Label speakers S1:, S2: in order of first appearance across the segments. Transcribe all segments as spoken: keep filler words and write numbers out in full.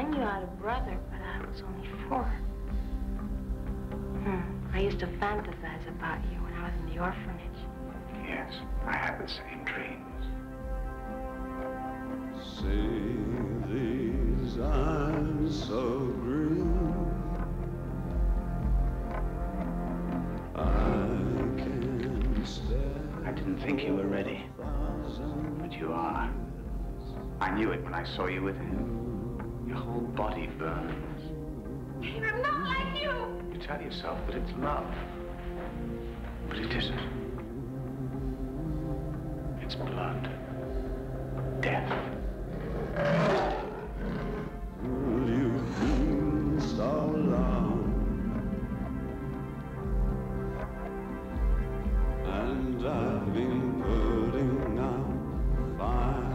S1: I knew I had a brother, but I was only four. Hmm. I used to fantasize about you when I was in the orphanage.
S2: Yes, I had the same dreams.
S3: See these eyes so green, I can stare.
S2: I didn't think you were ready, but you are. I knew it when I saw you with him. Your whole body burns.
S1: I'm not like you!
S2: You tell yourself that it's love, but it isn't. It's blood. Death.
S3: You've been so long, and I've been putting out fire.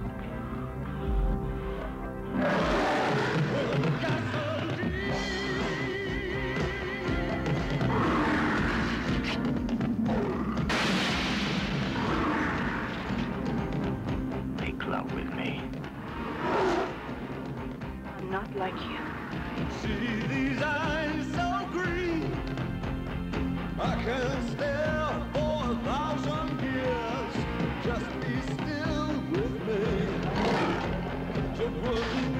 S2: Make love with me.
S1: I'm not like you.
S3: See these eyes so green, I can stare for a thousand years. Just be still with me to put